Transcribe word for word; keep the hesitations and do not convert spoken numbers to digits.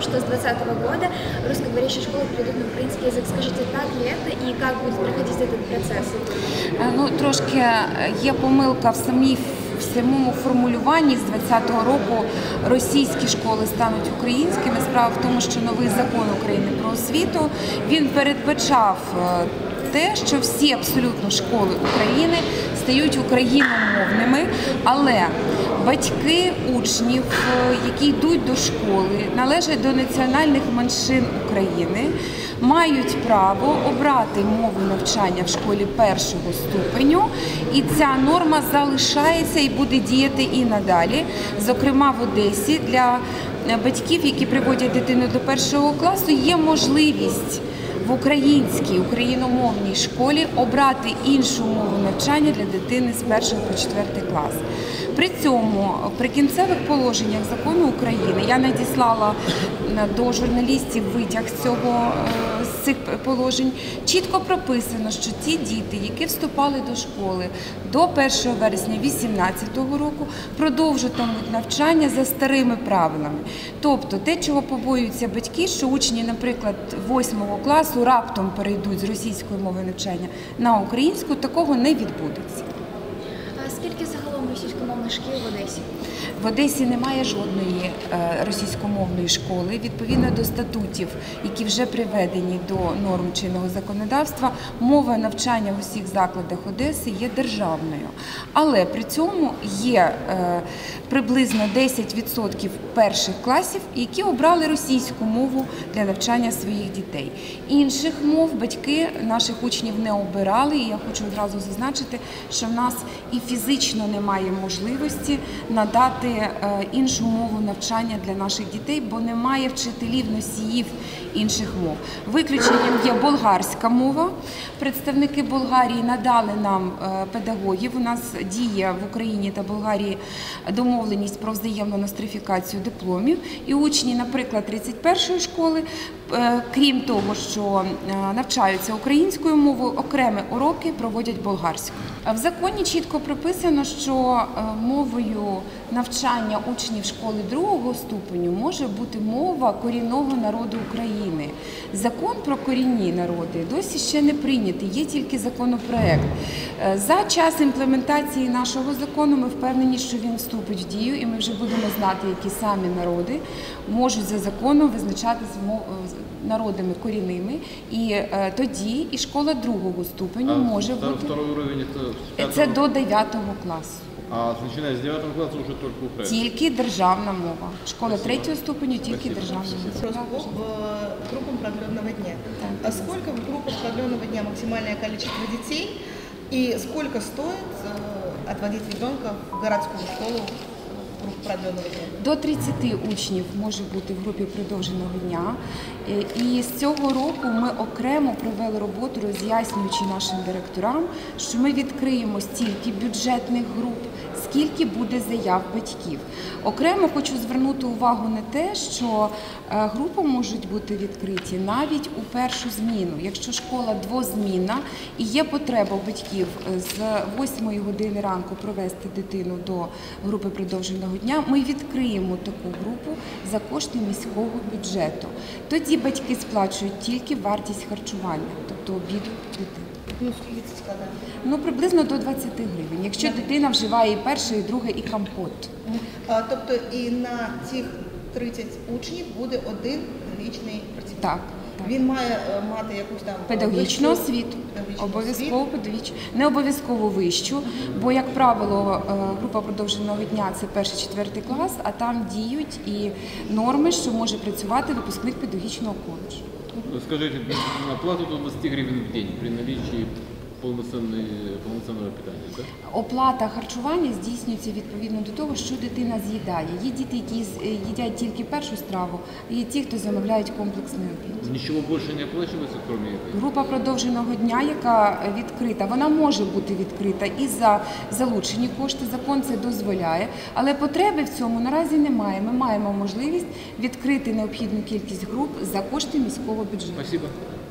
что с двадцатого года русскоговорящие школы перейдут на украинский язык. Скажите, так ли это и как будет проходить этот процесс? Ну, трошки є помилка в самій в самому формулюванні. З двадцятого року російські школи стануть українськими. Справа в тому, що новий закон України про освіту, він передбачав те, що всі абсолютно школи України стають україномовними, але батьки учнів, які йдуть до школи, належать до національних меншин України, мають право обрати мову навчання в школі першого ступеню, і ця норма залишається і буде діяти і надалі. Зокрема, в Одесі для батьків, які приводять дитину до першого класу, є можливість в українській, україномовній школі обрати іншу мову навчання для дитини з першого по четвертий клас. При цьому в прикінцевих положеннях закону України я надіслала до журналістів витяг з цього, з цих положень. Чітко прописано, що ті діти, які вступали до школи до першого вересня дві тисячі вісімнадцятого року, продовжуватимуть навчання за старими правилами. Тобто те, чого побоюються батьки, що учні, наприклад, восьмого класу раптом перейдуть з російської мови навчання на українську, такого не відбудеться. А скільки загалом російськомовних шкіл в Одесі? В Одесі немає жодної російськомовної школи. Відповідно до статутів, які вже приведені до норм чинного законодавства, мова навчання в усіх закладах Одеси є державною. Але при цьому є приблизно десять відсотків перших класів, які обрали російську мову для навчання своїх дітей. Інших мов батьки наших учнів не обирали, і я хочу одразу зазначити, що в нас і фізично немає можливості надати іншу мову навчання для наших дітей, бо немає вчителів-носіїв інших мов. Виключенням є болгарська мова. Представники Болгарії надали нам педагогів. У нас діє в Україні та Болгарії домовленість про взаємну нострифікацію дипломів. І учні, наприклад, тридцять першої школи, крім того, що навчаються українською мовою, окремі уроки проводять болгарською. В законі чітко прописано, що мовою навчання учнів школи другого ступеню може бути мова корінного народу України. Закон про корінні народи досі ще не прийнятий, є тільки законопроект. За час імплементації нашого закону ми впевнені, що він вступить в дію, і ми вже будемо знати, які самі народи можуть за законом визначатися народами корінними, і тоді і школа другого ступеню може бути. Це до дев'ятого класу. А починаючи з дев'ятого класу вже тільки українська? Тільки державна мова. Школа третього ступеню тільки державна мова. В группам продленного дня. А сколько в группах продленного дня максимальное количество детей и сколько стоит отводить ребенка в городскую школу? До тридцяти учнів може бути в групі продовженого дня. І з цього року ми окремо провели роботу, роз'яснюючи нашим директорам, що ми відкриємо стільки бюджетних груп, скільки буде заяв батьків. Окремо хочу звернути увагу на те, що групи можуть бути відкриті навіть у першу зміну. Якщо школа двозмінна і є потреба у батьків з восьмої години ранку провести дитину до групи продовженого дня, ми відкриємо таку групу за кошти міського бюджету. Тоді батьки сплачують тільки вартість харчування, тобто обіду дитини. Ну, скільки це складає? Ну, приблизно до двадцяти гривень, якщо дитина вживає і перше, і друге, і компот. А, тобто і на цих тридцять учнів буде один педагогічний працівник? Так. Він має мати якусь там педагогічну освіту, обов'язково педагогічну, не обов'язково вищу, бо, як правило, група продовженого дня – це перший-четвертий клас, а там діють і норми, що може працювати випускник педагогічного коледжу. Скажіть, оплата до двадцяти гривень в день при наличии повноцінного питання, так? Оплата харчування здійснюється відповідно до того, що дитина з'їдає. Є діти, які їдять тільки першу страву, а є ті, хто замовляють комплексний обід. Нічого більше не оплачується, крім цього? Група продовженого дня, яка відкрита, вона може бути відкрита і за залучені кошти, закон це дозволяє, але потреби в цьому наразі немає. Ми маємо можливість відкрити необхідну кількість груп за кошти міського бюджету. Спасибо.